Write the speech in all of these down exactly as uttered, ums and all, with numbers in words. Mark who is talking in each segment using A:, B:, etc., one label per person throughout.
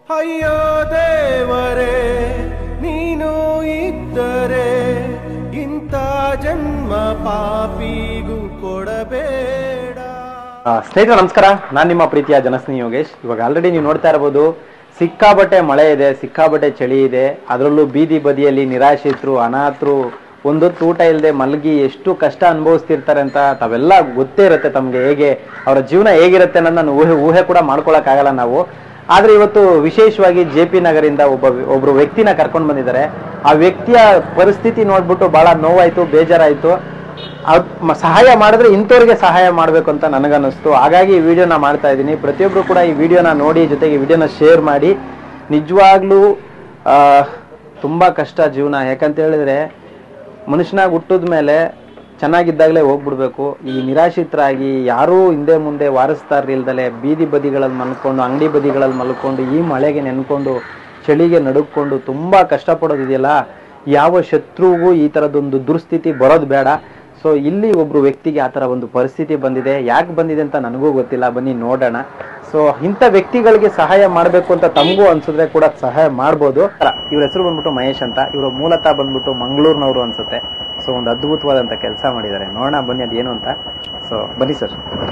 A: ಅಯ್ಯೋ ದೇವರೇ ನೀನು ಇದ್ದರೆ ಇಂಥ ಜನ್ಮ ಪಾಪಿಗೂ ಕೊಡಬೇಡ.
B: ಸ್ನೇಹಿತರೆ ನಮಸ್ಕಾರ, ನಾನು ನಿಮ್ಮ ಪ್ರೀತಿಯ ಜನಸ್ನೇಹಿ ಯೋಗೇಶ್. ಇವಾಗ ಆಲ್ರೆಡಿ ನೀವು ನೋಡ್ತಾ ಇರಬಹುದು, ಸಿಕ್ಕಾಬಟ್ಟೆ ಮಳೆ ಇದೆ, ಸಿಕ್ಕಾಬಟ್ಟೆ ಚಳಿ ಇದೆ. ಅದರಲ್ಲೂ ಬೀದಿ ಬದಿಯಲ್ಲಿ ನಿರಾಶ್ರಿತರು, ಅನಾಥರು, ಒಂದೊತ್ತು ಊಟ ಇಲ್ಲದೆ ಮಲಗಿ ಎಷ್ಟು ಕಷ್ಟ ಅನುಭವಿಸ್ತಿರ್ತಾರೆ ಅಂತ ತಾವೆಲ್ಲ ಗೊತ್ತೇ ಇರುತ್ತೆ. ತಮಗೆ ಹೇಗೆ ಅವರ ಜೀವನ ಹೇಗಿರುತ್ತೆ ಅನ್ನೋದು ನಾನು ಊಹೆ ಊಹೆ ಕೂಡ ಮಾಡ್ಕೊಳಕ್ಕಾಗಲ್ಲ ನಾವು. ಆದ್ರೆ ಇವತ್ತು ವಿಶೇಷವಾಗಿ ಜೆ ಪಿ ನಗರಿಂದ ಒಬ್ಬ ಒಬ್ರು ವ್ಯಕ್ತಿನ ಕರ್ಕೊಂಡು ಬಂದಿದ್ದಾರೆ. ಆ ವ್ಯಕ್ತಿಯ ಪರಿಸ್ಥಿತಿ ನೋಡ್ಬಿಟ್ಟು ಬಹಳ ನೋವಾಯ್ತು, ಬೇಜಾರಾಯ್ತು. ಸಹಾಯ ಮಾಡಿದ್ರೆ ಇಂಥವ್ರಿಗೆ ಸಹಾಯ ಮಾಡಬೇಕು ಅಂತ ನನಗನ್ನಿಸ್ತು. ಹಾಗಾಗಿ ಈ ವಿಡಿಯೋನ ಮಾಡ್ತಾ ಇದ್ದೀನಿ. ಪ್ರತಿಯೊಬ್ರು ಕೂಡ ಈ ವಿಡಿಯೋನ ನೋಡಿ, ಜೊತೆಗೆ ವಿಡಿಯೋನ ಶೇರ್ ಮಾಡಿ. ನಿಜವಾಗ್ಲೂ ತುಂಬಾ ಕಷ್ಟ ಜೀವನ. ಯಾಕಂತ ಹೇಳಿದ್ರೆ ಮನುಷ್ಯನಾಗಿ ಹುಟ್ಟಿದ ಮೇಲೆ ಚೆನ್ನಾಗಿದ್ದಾಗಲೇ ಹೋಗ್ಬಿಡ್ಬೇಕು. ಈ ನಿರಾಶ್ರಿತರಾಗಿ ಯಾರೂ ಹಿಂದೆ ಮುಂದೆ ವಾರಸ್ತಾರ ಇಲ್ದಲೆ ಬೀದಿ ಬದಿಗಳಲ್ಲಿ ಮಲ್ಕೊಂಡು, ಅಂಗಡಿ ಬದಿಗಳಲ್ಲಿ ಮಲ್ಕೊಂಡು, ಈ ಮಳೆಗೆ ನೆನ್ಕೊಂಡು, ಚಳಿಗೆ ನಡುಕೊಂಡು ತುಂಬಾ ಕಷ್ಟಪಡೋದಿದೆಯಲ್ಲ, ಯಾವ ಶತ್ರುವಿಗೂ ಈ ಥರದೊಂದು ದುರ್ಸ್ಥಿತಿ ಬರೋದು ಬೇಡ. ಸೊ ಇಲ್ಲಿ ಒಬ್ರು ವ್ಯಕ್ತಿಗೆ ಆ ಥರ ಒಂದು ಪರಿಸ್ಥಿತಿ ಬಂದಿದೆ. ಯಾಕೆ ಬಂದಿದೆ ಅಂತ ನನಗೂ ಗೊತ್ತಿಲ್ಲ, ಬನ್ನಿ ನೋಡೋಣ. ಸೊ ಇಂಥ ವ್ಯಕ್ತಿಗಳಿಗೆ ಸಹಾಯ ಮಾಡಬೇಕು ಅಂತ ತಮಗೂ ಅನ್ಸಿದ್ರೆ ಕೂಡ ಸಹಾಯ ಮಾಡ್ಬೋದು. ಇವ್ರ ಹೆಸರು ಬಂದ್ಬಿಟ್ಟು ಮಹೇಶ್ ಅಂತ. ಇವರು ಮೂಲತಃ ಬಂದ್ಬಿಟ್ಟು ಮಂಗಳೂರಿನವರು ಅನ್ಸುತ್ತೆ. ಸೊ ಒಂದು ಅದ್ಭುತವಾದಂಥ ಕೆಲಸ ಮಾಡಿದ್ದಾರೆ. ನೋಡೋಣ ಬನ್ನಿ ಅದೇನು ಅಂತ. ಸೊ ಬನ್ನಿ ಸರ್.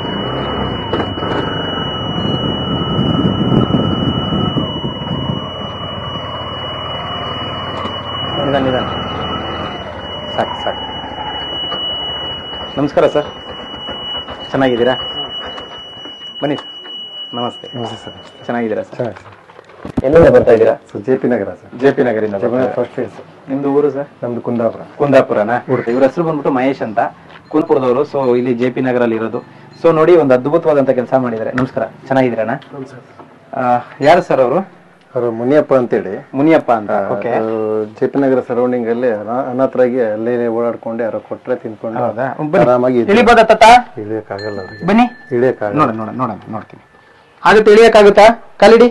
B: ನಿಧಾನ ನಿಧಾನ ಸಾಕು ಸಾಕು. ನಮಸ್ಕಾರ ಸರ್, ಚೆನ್ನಾಗಿದ್ದೀರಾ? ಬನ್ನಿ ಸರ್. ನಮಸ್ತೆ.
C: ನಮಸ್ತೆ ಸರ್.
B: ಚೆನ್ನಾಗಿದ್ದೀರಾ ಸರ್? ಎಲ್ಲಿಂದ ಬರ್ತಾ ಇದ್ದೀರಾ?
C: J P Nagar sir.
B: J P ನಗರಿಂದ.
C: First phase.
B: ನಿಮ್ದು ಊರು ಸರ್?
C: ನಮ್ದು ಕುಂದಾಪುರ.
B: ಕುಂದಾಪುರನಾ? ಇವ್ರ ಹೆಸರು ಬಂದ್ಬಿಟ್ಟು ಮಹೇಶ್ ಅಂತ, ಕುಂದಾಪುರದವರು. ಸೊ ಇಲ್ಲಿ ಜೆ ಪಿ ನಗರಲ್ಲಿ ಇರೋದು. ಸೊ ನೋಡಿ, ಒಂದು ಅದ್ಭುತವಾದಂತ ಕೆಲಸ ಮಾಡಿದ್ದಾರೆ. ನಮಸ್ಕಾರ, ಚೆನ್ನಾಗಿದ್ದೀರಣ್ಣ? ಯಾರು ಸರ್ ಅವರು?
C: ಅವರು ಮುನಿಯಪ್ಪ ಅಂತೇಳಿ.
B: ಮುನಿಯಪ್ಪ ಅಂತ. Okay.
C: J P Nagar surrounding ಅಲ್ಲಿ ಅನಾಥರಾಗಿ ಅಲ್ಲೇ ಓಡಾಡ್ಕೊಂಡು ಯಾರೋ ಕೊಟ್ರೆ ತಿನ್ಕೊಂಡು ಆರಾಮಾಗಿ
B: ಇಳಿಬೋದ ತಾತ?
C: ಇಳಿಯಕ್ಕಾಗಲ್ಲ ಅವ್ರಿಗೆ.
B: ಬನ್ನಿ
C: ಇಳಿಯಕ್ಕಾಗಲ್ಲ.
B: ನೋಡ ನೋಡ ನೋಡ ನೋಡ್ತೀನಿ. ಆಗುತ್ತೆ? ಇಳಿಯಕ್ಕಾಗುತ್ತಾ? ಕಾಲಿಡಿ.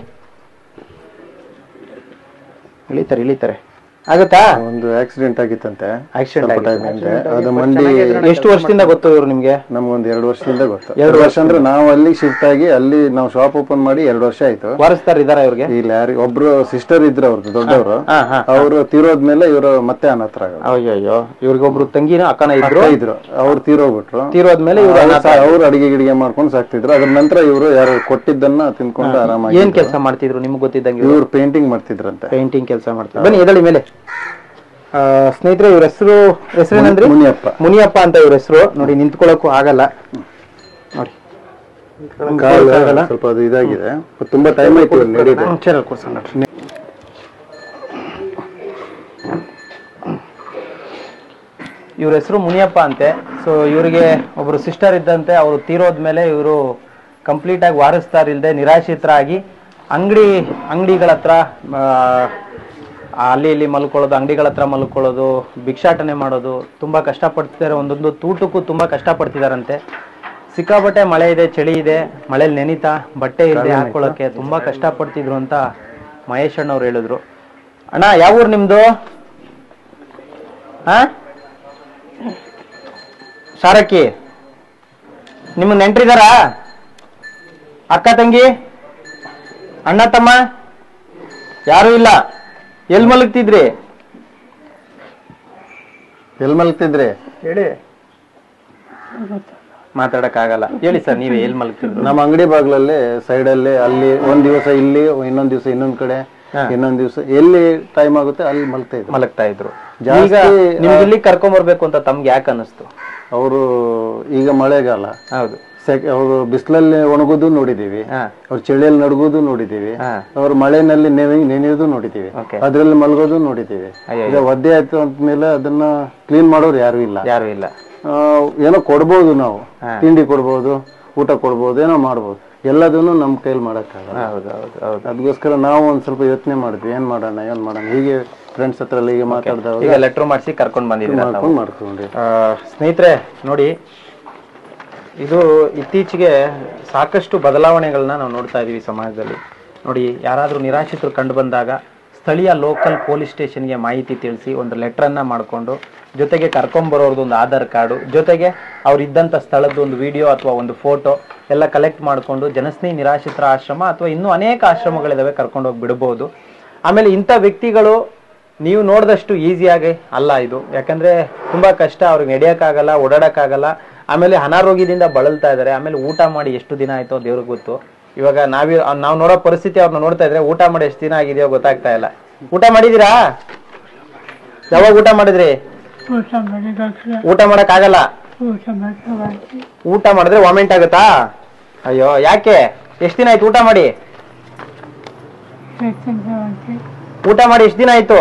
B: ಇಳಿತಾರೆ ಇಳಿತಾರೆ. ಆಗುತ್ತಾ?
C: ಒಂದು ಆಕ್ಸಿಡೆಂಟ್ ಆಗಿತ್ತಂತೆ.
B: ಆಕ್ಸಿಡೆಂಟ್
C: ಅದು ಮಂಡಿ.
B: ಎಷ್ಟು ವರ್ಷದಿಂದ ಗೊತ್ತು ಇವ್ರು ನಿಮ್ಗೆ?
C: ನಮ್ಗೊಂದು ಎರಡು ವರ್ಷದಿಂದ ಗೊತ್ತು.
B: ಎರಡು
C: ವರ್ಷ ಅಂದ್ರೆ ನಾವು ಅಲ್ಲಿ ಶಿಫ್ಟ್ ಆಗಿ ಅಲ್ಲಿ ನಾವು ಶಾಪ್ ಓಪನ್ ಮಾಡಿ ಎರಡು ವರ್ಷ ಆಯ್ತು.
B: ವಾರಸ್ತಾರ ಇದಾರ ಇವ್ರಿಗೆ?
C: ಇಲ್ಲ, ಯಾರು ಒಬ್ರು ಸಿಸ್ಟರ್ ಇದ್ರು ಅವ್ರದ್ದು, ದೊಡ್ಡವರು. ಅವರು ತೀರೋದ್ಮೇಲೆ ಇವರು ಮತ್ತೆ ಅನಾಥರಾಗ.
B: ಅಯ್ಯೋ, ಇವ್ರಿಗೆ ಒಬ್ರು ತಂಗಿನ ಅಕ್ಕನ ಇದ್ರು
C: ಇದ್ರು ಅವ್ರು ತೀರೋಗ್ಬಿಟ್ರು.
B: ತೀರೋದ್ಮೇಲೆ
C: ಅವ್ರು ಅಡಿಗೆ ಗಿಡಿಗೆ ಮಾಡ್ಕೊಂಡು ಸಾಕ್ತಿದ್ರು. ಅದ್ರ ನಂತರ ಇವರು ಯಾರು ಕೊಟ್ಟಿದ್ದನ್ನ ತಿನ್ಕೊಂಡು ಆರಾಮಾಗಿ.
B: ಏನ್ ಕೆಲಸ ಮಾಡ್ತಿದ್ರು ನಿಮ್ಗೆ ಗೊತ್ತಿದ್ದಂಗೆ?
C: ಇವ್ರು ಪೇಂಟಿಂಗ್ ಮಾಡ್ತಿದ್ರಂತೆ.
B: ಪೇಂಟಿಂಗ್ ಕೆಲಸ ಮಾಡ್ತಿದ್ರು. ಬನ್ನಿ ಎದಳಿ ಮೇಲೆ. ಸ್ನೇಹಿತರೆ, ಇವ್ರ ಹೆಸರು ಹೆಸರೇನಂದ್ರಿ? ಮುನಿಯಪ್ಪ. ಮುನಿಯಪ್ಪ ಅಂತ ಇವ್ರ ಹೆಸರು. ನೋಡಿ, ನಿಂತ್ಕೊಳ್ಳೋಕು ಆಗಲ್ಲ. ನೋಡಿ,
C: ಸ್ವಲ್ಪ ಅದು ಇದಾಗಿದೆ. ತುಂಬಾ ಟೈಮ್ ಆಯ್ತು.
B: ಇವ್ರ ಹೆಸರು ಮುನಿಯಪ್ಪ ಅಂತೆ. ಸೊ ಇವರಿಗೆ ಒಬ್ರು ಸಿಸ್ಟರ್ ಇದ್ದಂತೆ. ಅವರು ತೀರೋದ್ಮೇಲೆ ಇವರು ಕಂಪ್ಲೀಟ್ ಆಗಿ ವಾರಸ್ತಾರ ಇಲ್ಲದೆ ನಿರಾಶ್ರಿತರಾಗಿ ಅಂಗಡಿ ಅಂಗಡಿಗಳ ಹತ್ರ ಅಲ್ಲಿ ಇಲ್ಲಿ ಮಲ್ಕೊಳ್ಳೋದು, ಅಂಗಡಿಗಳ ಹತ್ರ ಮಲ್ಕೊಳ್ಳೋದು, ಭಿಕ್ಷಾಟನೆ ಮಾಡೋದು, ತುಂಬ ಕಷ್ಟಪಡ್ತಿದ್ದಾರೆ. ಒಂದೊಂದು ತೂಟಕ್ಕೂ ತುಂಬ ಕಷ್ಟಪಡ್ತಿದಾರಂತೆ. ಸಿಕ್ಕಾಬಟ್ಟೆ ಮಳೆ ಇದೆ, ಚಳಿ ಇದೆ, ಮಳೇಲಿ ನೆನಿತಾ ಬಟ್ಟೆ ಇಲ್ಲದೆ ಹಾಕೊಳ್ಳೋಕ್ಕೆ ತುಂಬ ಕಷ್ಟಪಡ್ತಿದ್ರು ಅಂತ ಮಹೇಶ್ ಅಣ್ಣವ್ರು ಹೇಳಿದ್ರು. ಅಣ್ಣ, ಯಾವ ಊರು ನಿಮ್ದು? ಹಾ, ಶಾರಕ್ಕಿ. ನಿಮ್ಗೆ ನೆಂಟ್ರಿದಾರಾ? ಅಕ್ಕ ತಂಗಿ, ಅಣ್ಣ ತಮ್ಮ ಯಾರು ಇಲ್ಲ? ಎಲ್ ಮಲಗ್ತಿದ್ರಿ?
C: ಎಲ್ ಮಲಗ್ತಿದ್ರಿ
B: ಹೇಳಿ. ಮಾತಾಡಕ್ ಆಗಲ್ಲ. ಹೇಳಿ ಸರ್, ನೀವೇ ಎಲ್ ಮಲಗ್ತಿದ್ರು?
C: ನಮ್ಮ ಅಂಗಡಿ ಬಾಗ್ಲಲ್ಲಿ ಸೈಡ್ ಅಲ್ಲಿ, ಅಲ್ಲಿ ಒಂದ್ ದಿವಸ ಇಲ್ಲಿ, ಇನ್ನೊಂದ್ ದಿವಸ ಇನ್ನೊಂದ್ ಕಡೆ, ಇನ್ನೊಂದ್ ದಿವಸ ಎಲ್ಲಿ ಟೈಮ್ ಆಗುತ್ತೆ ಅಲ್ಲಿ ಮಲಗ್ತಾ ಇದ್ರು
B: ಮಲಗ್ತಾ ಇದ್ರು ಜಾಸ್ತಿ. ನಿಮ್ಗೆ ಇಲ್ಲಿ ಕರ್ಕೊಂಡ್ ಬರ್ಬೇಕು ಅಂತ ತಮ್ಗೆ ಯಾಕೆ ಅನ್ನಿಸ್ತು?
C: ಅವರು ಈಗ ಮಳೆಗಾಲ.
B: ಹೌದು.
C: ಅವರು ಬಿಸಿಲಲ್ಲಿ ಒಣಗೋದು ನೋಡಿದೀವಿ, ಅವ್ರ ಚಳಿಯಲ್ಲಿ ನಡ್ಗೋದು ನೋಡಿದೀವಿ, ಅವ್ರ ಮಳೆನಲ್ಲಿ ನೆನೆಯೋದು ನೋಡಿದೀವಿ, ಅದ್ರಲ್ಲಿ ಮಲಗೋದು ನೋಡಿದೀವಿ. ಈಗ ಒದ್ದೆ ಆಯ್ತು ಅಂದ್ಮೇಲೆ ಅದನ್ನ ಕ್ಲೀನ್ ಮಾಡೋರು ಯಾರು ಇಲ್ಲ.
B: ಯಾರು ಇಲ್ಲ.
C: ಏನೋ ಕೊಡ್ಬೋದು, ನಾವು ತಿಂಡಿ ಕೊಡ್ಬೋದು, ಊಟ ಕೊಡ್ಬೋದು, ಏನೋ ಮಾಡ್ಬೋದು. ಎಲ್ಲದನ್ನು ನಮ್ ಕೈಲಿ ಮಾಡಕ್ಕಾಗಲ್ಲ. ಅದಕ್ಕೋಸ್ಕರ ನಾವು ಒಂದ್ ಸ್ವಲ್ಪ ಯೋಚನೆ ಮಾಡಿದ್ವಿ, ಏನ್ ಮಾಡೋಣ ಏನ್ ಮಾಡೋಣ. ಹೀಗೆ ಫ್ರೆಂಡ್ಸ್ ಹತ್ರ ಹೀಗೆ ಮಾತಾಡಿದಾಗ
B: ಲೆಟರ್ ಮಾಡಿಸಿ ಕರ್ಕೊಂಡ್ ಬಂದಿದ್ದೀವಿ.
C: ಮಾಡ್ಕೊಂಡು ಮಾಡ್ಕೊಂಡ್ರಿ.
B: ಸ್ನೇಹಿತರೆ ನೋಡಿ, ಇದು ಇತ್ತೀಚೆಗೆ ಸಾಕಷ್ಟು ಬದಲಾವಣೆಗಳನ್ನ ನಾವು ನೋಡ್ತಾ ಇದೀವಿ ಸಮಾಜದಲ್ಲಿ. ನೋಡಿ, ಯಾರಾದ್ರೂ ನಿರಾಶ್ರಿತರು ಕಂಡು ಬಂದಾಗ ಸ್ಥಳೀಯ ಲೋಕಲ್ ಪೊಲೀಸ್ ಸ್ಟೇಷನ್ಗೆ ಮಾಹಿತಿ ತಿಳಿಸಿ ಒಂದು ಲೆಟ್ರನ್ನು ಮಾಡಿಕೊಂಡು ಜೊತೆಗೆ ಕರ್ಕೊಂಬರೋರ್ದು ಒಂದು ಆಧಾರ್ ಕಾರ್ಡು ಜೊತೆಗೆ ಅವ್ರು ಇದ್ದಂಥ ಸ್ಥಳದ ಒಂದು ವಿಡಿಯೋ ಅಥವಾ ಒಂದು ಫೋಟೋ ಎಲ್ಲ ಕಲೆಕ್ಟ್ ಮಾಡಿಕೊಂಡು ಜನಸ್ನೇಹಿ ನಿರಾಶ್ರಿತರ ಆಶ್ರಮ ಅಥವಾ ಇನ್ನೂ ಅನೇಕ ಆಶ್ರಮಗಳಿದಾವೆ ಕರ್ಕೊಂಡೋಗಿ ಬಿಡ್ಬೋದು. ಆಮೇಲೆ ಇಂಥ ವ್ಯಕ್ತಿಗಳು ನೀವು ನೋಡಿದಷ್ಟು ಈಸಿಯಾಗಿ ಅಲ್ಲ ಇದು, ಯಾಕಂದರೆ ತುಂಬ ಕಷ್ಟ, ಅವ್ರಿಗೆ ನಡೆಯೋಕ್ಕಾಗಲ್ಲ, ಓಡಾಡೋಕ್ಕಾಗಲ್ಲ, ಆಮೇಲೆ ಅನಾರೋಗ್ಯದಿಂದ ಬಳಲ್ತಾ ಇದ್ದಾರೆ. ಆಮೇಲೆ ಊಟ ಮಾಡಿ ಎಷ್ಟು ದಿನ ಆಯಿತೋ ದೇವ್ರಿಗೆ ಗೊತ್ತು. ಇವಾಗ ನಾವೇ ನಾವು ನೋಡೋ ಪರಿಸ್ಥಿತಿ ಅವ್ರನ್ನ ನೋಡ್ತಾ ಇದ್ರೆ ಊಟ ಮಾಡಿ ಎಷ್ಟು ದಿನ ಆಗಿದೆಯೋ ಗೊತ್ತಾಗ್ತಾ ಇಲ್ಲ. ಊಟ ಮಾಡಿದ್ದೀರಾ? ಯಾವಾಗ ಊಟ ಮಾಡಿದ್ರಿ? ಊಟ ಮಾಡಕ್ ಆಗಲ್ಲ. ಊಟ ಮಾಡಿದ್ರೆ ವಾಮಿಂಟ್ ಆಗುತ್ತಾ? ಅಯ್ಯೋ ಯಾಕೆ? ಎಷ್ಟು ದಿನ ಆಯ್ತು ಊಟ ಮಾಡಿ? ಊಟ ಮಾಡಿ ಎಷ್ಟು ದಿನ ಆಯ್ತು?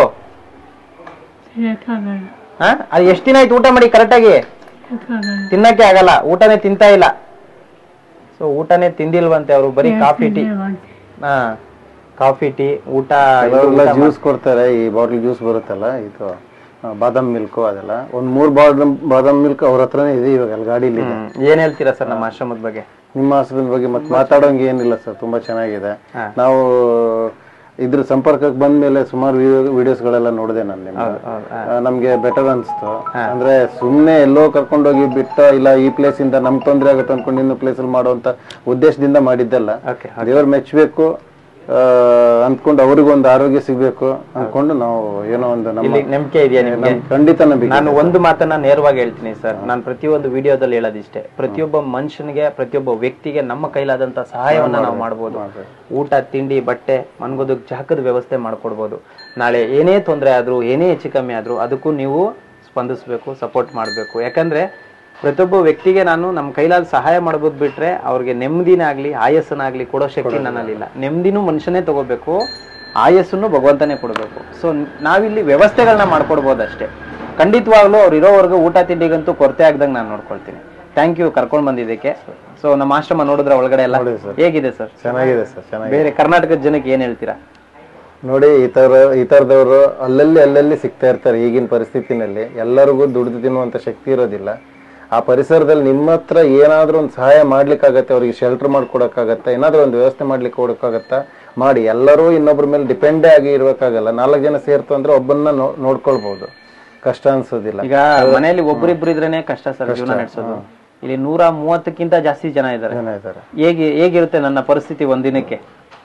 B: ಹಾ ಅದು ಎಷ್ಟು ದಿನ ಆಯ್ತು ಊಟ ಮಾಡಿ ಕರೆಕ್ಟಾಗಿ? ತಿನ್ನಕ್ಕೆ ಆಗಲ್ಲ, ಊಟನೇ ತಿಂತಾ ಇಲ್ಲ. ಸೊ ಊಟನೇ ತಿಂದಿಲ್ವಂತೆ ಅವರು, ಬರೀ ಕಾಫಿ ಟೀ. ಹಾ ಕಾಫಿ ಟೀ ಊಟ.
C: ಜ್ಯೂಸ್ ಕೊಡ್ತಾರೆ, ಈ ಬಾಟಲ್ ಜ್ಯೂಸ್ ಬರುತ್ತಲ್ಲ, ಇದು ಬಾದಾಮ್ ಮಿಲ್ಕ್ ಅದೆಲ್ಲ, ಒಂದ್ ಮೂರ್ ಬಾದಾಮ್ ಬಾದಾಮ್ ಮಿಲ್ಕ್ ಅವ್ರ ಹತ್ರನೇ ಇದೆ ಇವಾಗ ಅಲ್ಲಿ ಗಾಡಿಲಿ.
B: ಏನ್ ಹೇಳ್ತೀರಾ ಸರ್ ನಮ್ಮ ಆಶ್ರಮದ ಬಗ್ಗೆ?
C: ನಿಮ್ಮ ಆಶ್ರಮದ ಬಗ್ಗೆ ಮತ್ತೆ ಮಾತಾಡೋಂಗೆ ಏನಿಲ್ಲ ಸರ್, ತುಂಬಾ ಚೆನ್ನಾಗಿದೆ. ನಾವು ಇದ್ರ ಸಂಪರ್ಕಕ್ಕೆ ಬಂದ ಮೇಲೆ ಸುಮಾರು ವಿಡಿಯೋಸ್ ಗಳೆಲ್ಲ ನೋಡಿದೆ ನಾನು ನಿಮ್ಗೆ, ನಮ್ಗೆ ಬೆಟರ್ ಅನ್ಸ್ತು. ಅಂದ್ರೆ ಸುಮ್ನೆ ಎಲ್ಲೋ ಕರ್ಕೊಂಡೋಗಿ ಬಿಟ್ಟ ಇಲ್ಲ ಈ ಪ್ಲೇಸ್ ಇಂದ ನಮ್ ತೊಂದ್ರೆ ಆಗುತ್ತೆ ಅನ್ಕೊಂಡು ಇನ್ನು ಪ್ಲೇಸ್ ಅಲ್ಲಿ ಮಾಡುವಂತ ಉದ್ದೇಶದಿಂದ ಮಾಡಿದ್ದಲ್ಲ. ದೇವ್ರು ಮೆಚ್ಚಬೇಕು ಅಂದ್ಕೊಂಡು ಅವ್ರಿಗೊಂದು ಆರೋಗ್ಯ ಸಿಗ್ಬೇಕು ಅನ್ಕೊಂಡು ನಾವು ಏನೋ ಒಂದು
B: ನಂಬಿಕೆ ಇದೆಯಾ ನಿಮ್ಗೆ?
C: ಖಂಡಿತ ನಂಬಿಕೆ.
B: ನಾನು ಒಂದು ಮಾತನ್ನ ನೇರವಾಗಿ ಹೇಳ್ತೀನಿ ಸರ್, ನಾನು ಪ್ರತಿಯೊಂದು ವಿಡಿಯೋದಲ್ಲಿ ಹೇಳೋದಿಷ್ಟೇ, ಪ್ರತಿಯೊಬ್ಬ ಮನುಷ್ಯನಿಗೆ ಪ್ರತಿಯೊಬ್ಬ ವ್ಯಕ್ತಿಗೆ ನಮ್ಮ ಕೈಲಾದಂತ ಸಹಾಯವನ್ನ ನಾವು ಮಾಡ್ಬೋದು. ಊಟ ತಿಂಡಿ ಬಟ್ಟೆ ಮನ್ಗೋದಕ್ಕೆ ಜಾಗದ ವ್ಯವಸ್ಥೆ ಮಾಡ್ಕೊಡ್ಬೋದು. ನಾಳೆ ಏನೇ ತೊಂದರೆ ಆದ್ರೂ ಏನೇ ಹೆಚ್ಚು ಕಮ್ಮಿ ಆದ್ರೂ ಅದಕ್ಕೂ ನೀವು ಸ್ಪಂದಿಸ್ಬೇಕು, ಸಪೋರ್ಟ್ ಮಾಡ್ಬೇಕು. ಯಾಕಂದ್ರೆ ಪ್ರತಿಯೊಬ್ಬ ವ್ಯಕ್ತಿಗೆ ನಾನು ನಮ್ಮ ಕೈಲಾದ ಸಹಾಯ ಮಾಡ್ಬೋದು ಬಿಟ್ರೆ ಅವ್ರಿಗೆ ನೆಮ್ಮದಿನಾಗ್ಲಿ ಆಯಸ್ಸನಾಗ್ಲಿ ಕೊಡೋ ಶಕ್ತಿ ನನ್ನಲ್ಲಿಲ್ಲ. ನೆಮ್ಮದಿನೂ ಮನುಷ್ಯನೇ ತಗೋಬೇಕು, ಆಯಸ್ಸನ್ನು ಭಗವಂತನೇ ಕೊಡಬೇಕು. ಸೊ ನಾವಿಲ್ಲಿ ವ್ಯವಸ್ಥೆಗಳನ್ನ ಮಾಡ್ಕೊಡ್ಬೋದು ಅಷ್ಟೇ. ಖಂಡಿತವಾಗ್ಲೂ ಅವ್ರು ಇರೋವರೆಗೂ ಊಟ ತಿಂಡಿಗಂತೂ ಕೊರತೆ ಆಗ್ದಂಗೆ ನಾನು ನೋಡ್ಕೊಳ್ತೀನಿ. ಥ್ಯಾಂಕ್ ಯು ಕರ್ಕೊಂಡು ಬಂದಿದ್ದಕ್ಕೆ. ಸೊ ನಮ್ಮ ಆಶ್ರಮ ನೋಡಿದ್ರೆ ಒಳಗಡೆ ಎಲ್ಲ ಹೇಗಿದೆ ಸರ್?
C: ಚೆನ್ನಾಗಿದೆ ಸರ್, ಚೆನ್ನಾಗಿ.
B: ಬೇರೆ ಕರ್ನಾಟಕದ ಜನಕ್ಕೆ ಏನ್ ಹೇಳ್ತೀರಾ?
C: ನೋಡಿ, ಈ ತರ ಈ ತರದವರು ಅಲ್ಲಲ್ಲಿ ಅಲ್ಲಲ್ಲಿ ಸಿಗ್ತಾ ಇರ್ತಾರೆ. ಈಗಿನ ಪರಿಸ್ಥಿತಿನಲ್ಲಿ ಎಲ್ಲರಿಗೂ ದುಡಿದು ತಿನ್ನುವಂತ ಶಕ್ತಿ ಇರೋದಿಲ್ಲ. ಆ ಪರಿಸರದಲ್ಲಿ ನಿಮ್ಮ ಹತ್ರ ಏನಾದ್ರೂ ಒಂದು ಸಹಾಯ ಮಾಡ್ಲಿಕ್ಕಾಗತ್ತೆ, ಅವ್ರಿಗೆ ಶೆಲ್ಟರ್ ಮಾಡ್ಕೊಡಕ್ಕಾಗತ್ತೆ, ಏನಾದ್ರೂ ಒಂದು ವ್ಯವಸ್ಥೆ ಮಾಡ್ಲಿಕ್ಕೆ ಕೊಡಕ್ಕಾಗತ್ತಾ ಮಾಡಿ. ಎಲ್ಲರೂ ಇನ್ನೊಬ್ರ ಮೇಲೆ ಡಿಪೆಂಡೇ ಆಗಿ ಇರ್ಬೇಕಾಗಲ್ಲ. ನಾಲ್ಕು ಜನ ಸೇರ್ತು ಅಂದ್ರೆ ಒಬ್ಬನ್ನ ನೋಡ್ಕೊಳ್ಬಹುದು, ಕಷ್ಟ ಅನ್ಸೋದಿಲ್ಲ.
B: ಈಗ ಮನೆಯಲ್ಲಿ ಒಬ್ಬರಿಬ್ರು ಇದ್ರೇನೆ ಕಷ್ಟ ಸರ್ ಜೀವನ ನಡೆಸೋದು. ಇಲ್ಲಿ ನೂರ ಮೂವತ್ತಕ್ಕಿಂತ ಜಾಸ್ತಿ ಜನ ಇದ್ದಾರೆ. ಹೇಗೆ ಹೇಗಿರುತ್ತೆ ನನ್ನ ಪರಿಸ್ಥಿತಿ ಒಂದಿನಕ್ಕೆ?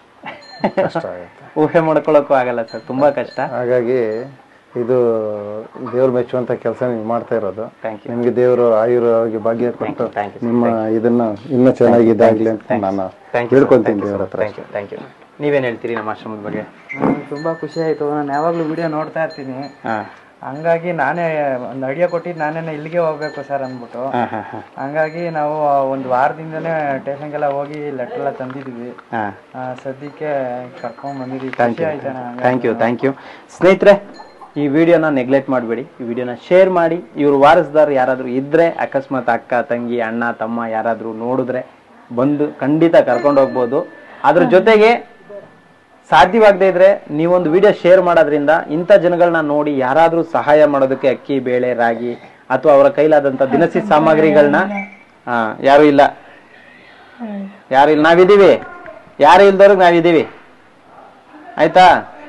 B: ಊಹೆ ಮಾಡ್ಕೊಳಕ್ಕೂ ಆಗಲ್ಲ ಸರ್, ತುಂಬಾ ಕಷ್ಟ.
C: ಹಾಗಾಗಿ ಇದು ದೇವ್ರು ಮೆಚ್ಚುವಂತ ಕೆಲಸ ನೀವು ಮಾಡ್ತಾ ಇರೋದು. ನಿಮ್ಗೆ ದೇವರು ಆಯುರ್ವೇದ ಭಾಗ್ಯ ಕೊಟ್ಟು ನಿಮ್ಮ ಇದನ್ನ ಇನ್ನೂ ಚೆನ್ನಾಗಿದ್ದಾಗ್ಲಿ ಅಂತ ನಾನು ಹೇಳ್ಕೊಂತೀನಿ ದೇವ್ರ ಹತ್ರ.
B: Thank you. ನೀವೇನ್ ಹೇಳ್ತೀರಿ ನಮ್ಮ ಆಶ್ರಮದ ಬಗ್ಗೆ?
D: ತುಂಬಾ ಖುಷಿ ಆಯ್ತು. ನಾನು ಯಾವಾಗ್ಲೂ ವಿಡಿಯೋ ನೋಡ್ತಾ ಇರ್ತೀನಿ, ಹಂಗಾಗಿ ನಾನೇ ಒಂದು ಐಡಿಯಾ ಕೊಟ್ಟಿದ್ದು ನಾನೇ ಇಲ್ಲಿಗೆ ಹೋಗ್ಬೇಕು ಸರ್ ಅಂದ್ಬಿಟ್ಟು. ಹಂಗಾಗಿ ನಾವು ಒಂದು ವಾರದಿಂದನೇ ಸ್ಟೇಷನ್ಗೆಲ್ಲ ಹೋಗಿ ಲೆಟರ್ ಎಲ್ಲ ತಂದಿದ್ವಿ. ಸದ್ಯಕ್ಕೆ ಕರ್ಕೊಂಡ್ ಬಂದಿದ್ವಿ. ಖುಷಿ ಆಯ್ತು.
B: ಥ್ಯಾಂಕ್ ಯು ಥ್ಯಾಂಕ್ ಯು ಸ್ನೇಹಿತರೆ, ಈ ವಿಡಿಯೋನ ನೆಗ್ಲೆಕ್ಟ್ ಮಾಡಬೇಡಿ, ಈ ವಿಡಿಯೋನ ಶೇರ್ ಮಾಡಿ. ಇವರು ವಾರಸ್ದಾರ್ ಯಾರಾದರೂ ಇದ್ರೆ, ಅಕಸ್ಮಾತ್ ಅಕ್ಕ ತಂಗಿ ಅಣ್ಣ ತಮ್ಮ ಯಾರಾದರೂ ನೋಡಿದ್ರೆ ಬಂದು ಖಂಡಿತ ಕರ್ಕೊಂಡು ಹೋಗ್ಬೋದು. ಅದ್ರ ಜೊತೆಗೆ ಸಾಧ್ಯವಾಗದೇ ಇದ್ರೆ ನೀವೊಂದು ವಿಡಿಯೋ ಶೇರ್ ಮಾಡೋದ್ರಿಂದ ಇಂಥ ಜನಗಳನ್ನ ನೋಡಿ ಯಾರಾದರೂ ಸಹಾಯ ಮಾಡೋದಕ್ಕೆ ಅಕ್ಕಿ ಬೇಳೆ ರಾಗಿ ಅಥವಾ ಅವರ ಕೈಲಾದಂಥ ದಿನಸಿ ಸಾಮಗ್ರಿಗಳನ್ನ ಹಾ ಯಾರು ಇಲ್ಲ ಯಾರು ಇಲ್ಲ ನಾವಿದ್ದೀವಿ, ಯಾರು ಇಲ್ದವ್ರಿಗೆ ನಾವಿದ್ದೀವಿ. ಆಯ್ತಾ?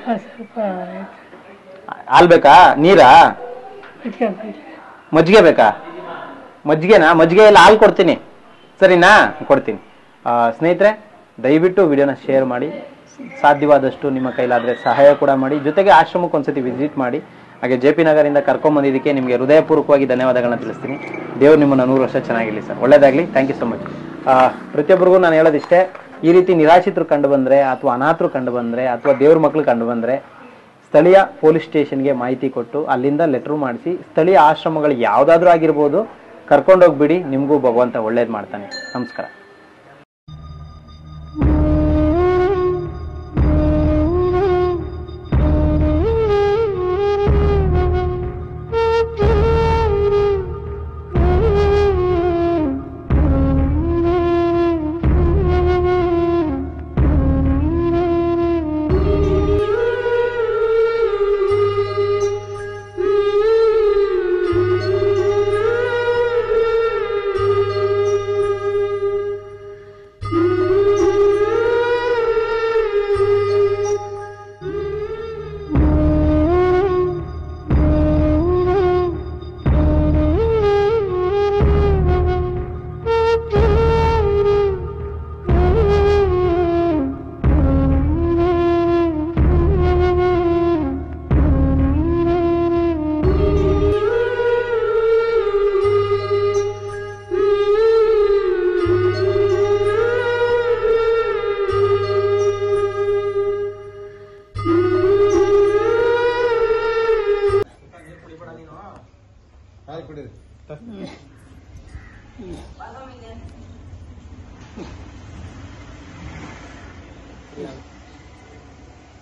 B: ಹಾಲ್ ಬೇಕಾ? ನೀರಾ? ಮಜ್ಜಿಗೆ ಬೇಕಾ? ಮಜ್ಜಿಗೆನಾ? ಮಜ್ಜಿಗೆ ಎಲ್ಲ ಹಾಲು ಕೊಡ್ತೀನಿ, ಸರಿನಾ? ಕೊಡ್ತೀನಿ. ಸ್ನೇಹಿತರೆ, ದಯವಿಟ್ಟು ವಿಡಿಯೋನ ಶೇರ್ ಮಾಡಿ, ಸಾಧ್ಯವಾದಷ್ಟು ನಿಮ್ಮ ಕೈಲಾದರೆ ಸಹಾಯ ಕೂಡ ಮಾಡಿ. ಜೊತೆಗೆ ಆಶ್ರಮಕ್ಕೆ ಒಂದ್ಸತಿ ವಿಸಿಟ್ ಮಾಡಿ. ಹಾಗೆ ಜೆ ಪಿ ನಗರಿಂದ ಕರ್ಕೊಂಬಂದಿದ್ದಕ್ಕೆ ನಿಮಗೆ ಹೃದಯಪೂರ್ವಕವಾಗಿ ಧನ್ಯವಾದಗಳನ್ನ ತಿಳಿಸ್ತೀನಿ. ದೇವ್ರು ನಿಮ್ಮನ್ನು ನೂರು ವರ್ಷ ಚೆನ್ನಾಗಿರಲಿ ಸರ್, ಒಳ್ಳೇದಾಗಲಿ. Thank you so much. ಪ್ರತಿಯೊಬ್ಬರಿಗೂ ನಾನು ಹೇಳೋದಿಷ್ಟೇ, ಈ ರೀತಿ ನಿರಾಶ್ರಿತರು ಕಂಡು ಬಂದರೆ ಅಥವಾ ಅನಾಥರು ಕಂಡು ಬಂದರೆ ಅಥವಾ ದೇವ್ರ ಮಕ್ಕಳು ಕಂಡು ಬಂದರೆ ಸ್ಥಳೀಯ ಪೊಲೀಸ್ ಸ್ಟೇಷನ್ಗೆ ಮಾಹಿತಿ ಕೊಟ್ಟು ಅಲ್ಲಿಂದ ಲೆಟ್ರು ಮಾಡಿಸಿ, ಸ್ಥಳೀಯ ಆಶ್ರಮಗಳು ಯಾವುದಾದ್ರೂ ಆಗಿರ್ಬೋದು, ಕರ್ಕೊಂಡೋಗ್ಬಿಡಿ. ನಿಮಗೂ ಭಗವಂತ ಒಳ್ಳೇದು ಮಾಡ್ತಾನೆ. ನಮಸ್ಕಾರ.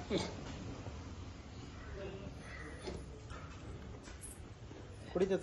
B: ಕುಡಿತ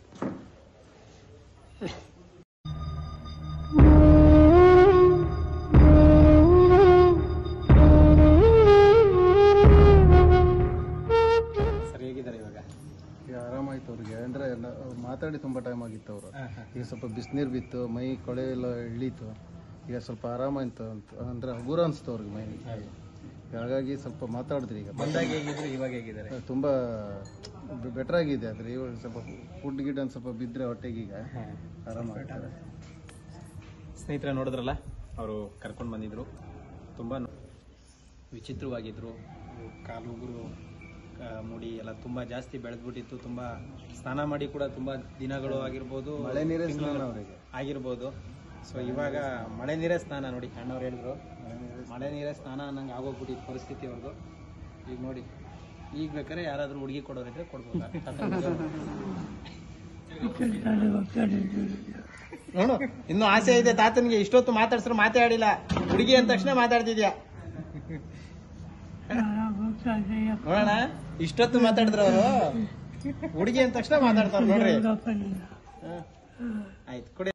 B: ಸರಿ ಹೇಗಿದ್ದಾರೆ ಇವಾಗ?
C: ಈಗ ಆರಾಮಾಯ್ತು ಅವ್ರಿಗೆ. ಅಂದ್ರೆ ನ- ಮಾತಾಡಿ ತುಂಬಾ ಟೈಮ್ ಆಗಿತ್ತು ಅವರು. ಈಗ ಸ್ವಲ್ಪ ಬಿಸಿನೀರು ಬಿತ್ತು, ಮೈ ಕೊಳೆ ಎಲ್ಲ ಇಳೀತು. ಈಗ ಸ್ವಲ್ಪ ಆರಾಮಾಯ್ತು ಅಂತ ಅಂದ್ರೆ ಹಗುರ ಅನ್ಸ್ತು ಅವ್ರಿಗೆ ಮೈ. ಹಾಗಾಗಿ ಸ್ವಲ್ಪ ಮಾತಾಡಿದ್ರಿ. ಈಗ
B: ಬಂದಾಗ ಹೇಗಿದ್ರು, ಇವಾಗ ಹೇಗಿದ್ದಾರೆ?
C: ತುಂಬಾ ಬೆಟರ್ ಆಗಿದೆ. ಆದ್ರೆ ಇವಾಗ ಸ್ವಲ್ಪ ಫುಡ್ ಗಿಡ್ ಒಂದು ಸ್ವಲ್ಪ ಬಿದ್ರೆ ಹೊಟ್ಟೆಗೆ ಈಗ ಆರಾಮಾಗ್ತಾರೆ.
B: ಸ್ನೇಹಿತರೆ ನೋಡಿದ್ರಲ್ಲ, ಅವರು ಕರ್ಕೊಂಡು ಬಂದಿದ್ರು. ತುಂಬ ವಿಚಿತ್ರವಾಗಿದ್ರು. ಕಾಲು ಉಗುರು ಮುಡಿ ಎಲ್ಲ ತುಂಬ ಜಾಸ್ತಿ ಬೆಳೆದ್ಬಿಟ್ಟಿತ್ತು. ತುಂಬ ಸ್ನಾನ ಮಾಡಿ ಕೂಡ ತುಂಬ ದಿನಗಳು ಆಗಿರ್ಬೋದು,
C: ಮಳೆ ನೀರೇ ಸ್ನಾನ ಅವರಿಗೆ
B: ಆಗಿರ್ಬೋದು. ಸೊ ಇವಾಗ ಮಳೆ ನೀರೇ ಸ್ನಾನ ನೋಡಿ, ಅಣ್ಣವ್ರು ಹೇಳಿದ್ರು ಮಳೆ ನೀರೇ ಸ್ನಾನ ಅನ್ನಂಗೆ ಆಗೋಗ್ಬಿಟ್ಟಿತ್ತು ಪರಿಸ್ಥಿತಿ ಅವ್ರದ್ದು. ಈಗ ನೋಡಿ, ಈಗ ಬೇಕಾದ್ರೆ ಯಾರಾದರೂ ಹುಡುಗಿ ಕೊಡೋರಿದ್ರೆ ಕೊಡ್ಬೋದು. ನೋಡು, ಇನ್ನೂ ಆಸೆ ಇದೆ ತಾತನಿಗೆ. ಇಷ್ಟೊತ್ತು ಮಾತಾಡ್ಸ್ರು ಮಾತಾಡಿಲ್ಲ, ಹುಡುಗಿ ಅಂದ ತಕ್ಷಣ ಮಾತಾಡ್ತಿದ್ಯಾ. ನೋಡೋಣ, ಇಷ್ಟೊತ್ತು ಮಾತಾಡಿದ್ರ ಅವರು, ಹುಡುಗಿ ಅಂದ ತಕ್ಷಣ ಮಾತಾಡ್ತಾರ ನೋಡ್ರಿ. ಆಯ್ತು, ಕೊಡಿ.